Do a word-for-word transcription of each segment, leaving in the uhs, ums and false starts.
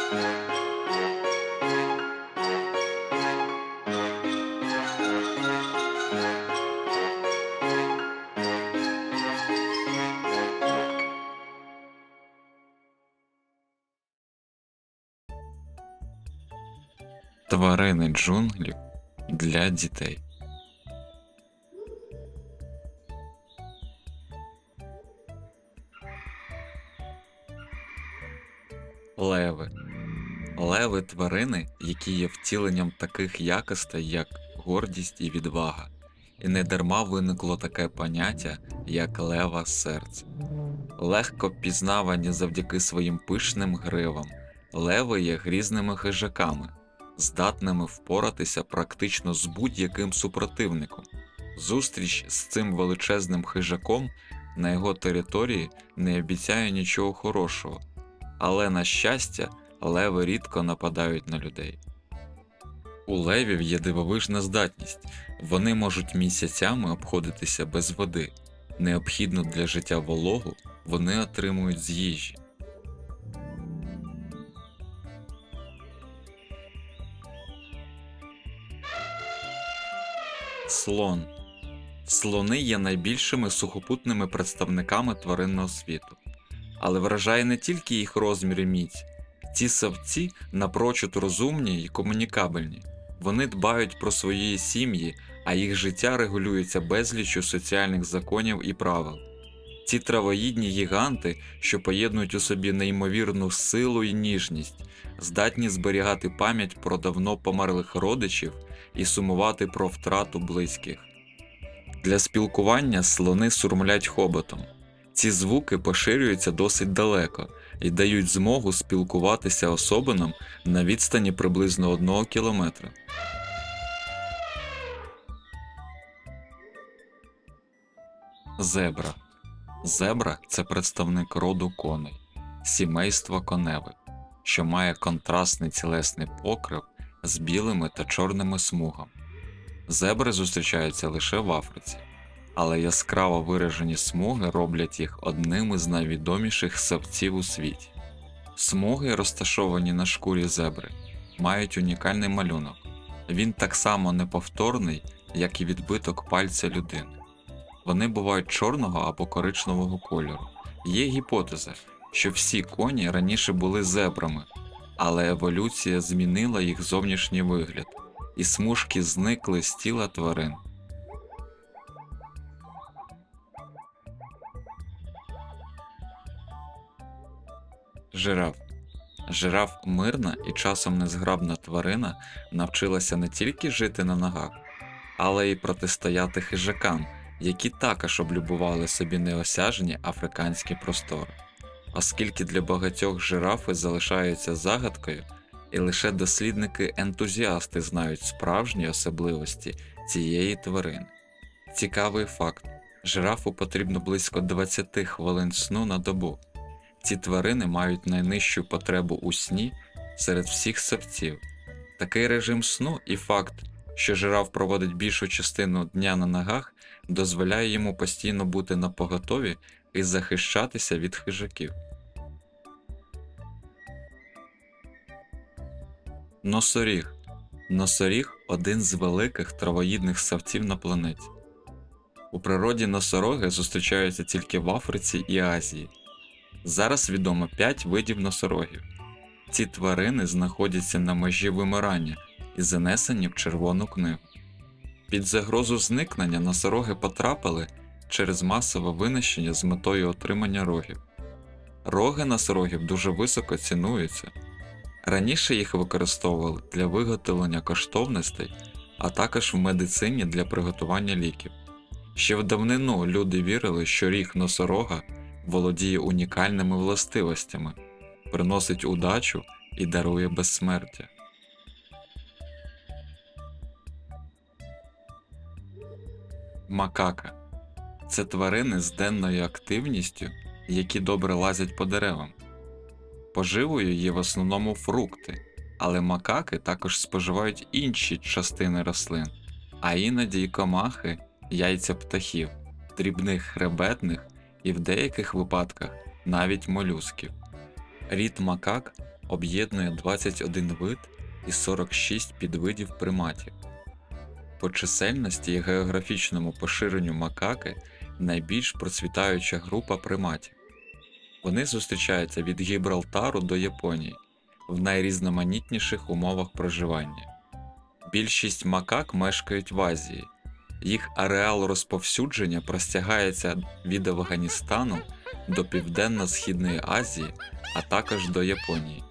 Тварини джунглів для дітей. Леви. Леви – тварини, які є втіленням таких якостей, як гордість і відвага. І не дарма виникло таке поняття, як лева серце. Легко впізнавані завдяки своїм пишним гривам, леви є грізними хижаками, здатними впоратися практично з будь-яким супротивником. Зустріч з цим величезним хижаком на його території не обіцяє нічого хорошого, але, на щастя, леви рідко нападають на людей. У левів є дивовижна здатність – вони можуть місяцями обходитися без води. Необхідну для життя вологу вони отримують з їжі. Слон. Слони є найбільшими сухопутними представниками тваринного світу. Але вражає не тільки їх розмір і міць. Ці савці напрочуд розумні і комунікабельні. Вони дбають про свої сім'ї, а їх життя регулюється безліччю соціальних законів і правил. Ці травоїдні гіганти, що поєднують у собі неймовірну силу і ніжність, здатні зберігати пам'ять про давно померлих родичів і сумувати про втрату близьких. Для спілкування слони сурмлять хоботом. Ці звуки поширюються досить далеко і дають змогу спілкуватися особинам на відстані приблизно одного кілометра. Зебра. Зебра – це представник роду коней, сімейства коневих, що має контрастний цілесний покрив з білими та чорними смугами. Зебри зустрічаються лише в Африці, але яскраво виражені смуги роблять їх одним із найвідоміших савців у світі. Смуги, розташовані на шкурі зебри, мають унікальний малюнок. Він так само неповторний, як і відбиток пальця людини. Вони бувають чорного або коричневого кольору. Є гіпотеза, що всі коні раніше були зебрами, але еволюція змінила їх зовнішній вигляд, і смужки зникли з тіла тварин. Жираф. Жираф – мирна і часом незграбна тварина, навчилася не тільки жити на ногах, але й протистояти хижакам, які також облюбували собі неосяжні африканські простори. Оскільки для багатьох жирафи залишаються загадкою, і лише дослідники-ентузіасти знають справжні особливості цієї тварини. Цікавий факт – жирафу потрібно близько двадцять хвилин сну на добу. Ці тварини мають найнижчу потребу у сні серед всіх савців. Такий режим сну і факт, що жираф проводить більшу частину дня на ногах, дозволяє йому постійно бути напоготові і захищатися від хижаків. Носоріг. Носоріг – один з великих травоїдних савців на планеті. У природі носороги зустрічаються тільки в Африці і Азії. Зараз відомо п'ять видів носорогів. Ці тварини знаходяться на межі вимирання і занесені в Червону книгу. Під загрозу зникнення носороги потрапили через масове винищення з метою отримання рогів. Роги носорогів дуже високо цінуються. Раніше їх використовували для виготовлення коштовностей, а також в медицині для приготування ліків. Ще в давнину люди вірили, що ріг носорога володіє унікальними властивостями, приносить удачу і дарує безсмертя. Макака – це тварини з денною активністю, які добре лазять по деревам. Поживою є в основному фрукти, але макаки також споживають інші частини рослин, а іноді й комахи, яйця птахів, дрібних хребетних і в деяких випадках навіть молюсків. Рід макак об'єднує двадцять один вид і сорок шість підвидів приматів. По чисельності і географічному поширенню макаки найбільш процвітаюча група приматів. Вони зустрічаються від Гібралтару до Японії в найрізноманітніших умовах проживання. Більшість макак мешкають в Азії. Їх ареал розповсюдження простягається від Афганістану до Південно-Східної Азії, а також до Японії.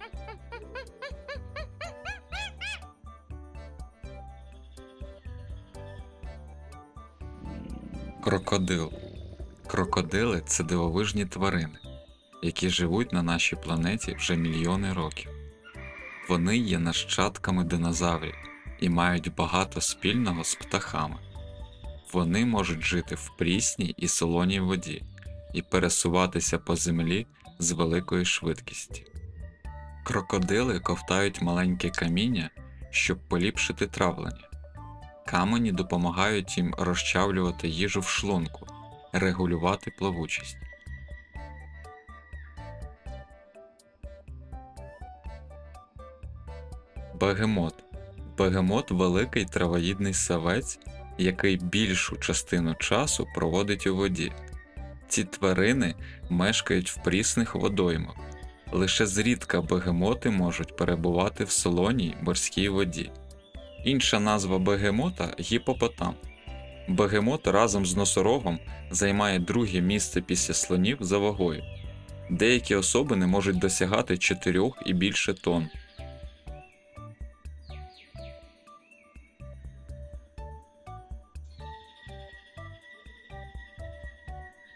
Крокодил. Крокодили – це дивовижні тварини, які живуть на нашій планеті вже мільйони років. Вони є нащадками динозаврів і мають багато спільного з птахами. Вони можуть жити в прісній і солоній воді і пересуватися по землі з великою швидкістю. Крокодили ковтають маленькі каміння, щоб поліпшити травлення. Камені допомагають їм розчавлювати їжу в шлунку, регулювати плавучість. Бегемот. Бегемот – великий травоїдний савець, який більшу частину часу проводить у воді. Ці тварини мешкають в прісних водоймах. Лише зрідка бегемоти можуть перебувати в солоній морській воді. Інша назва бегемота – гіпопотам. Бегемот разом з носорогом займає друге місце після слонів за вагою. Деякі особини можуть досягати чотирьох і більше тонн.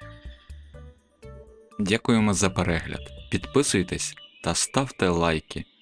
Дякуємо за перегляд. Підписуйтесь та ставте лайки.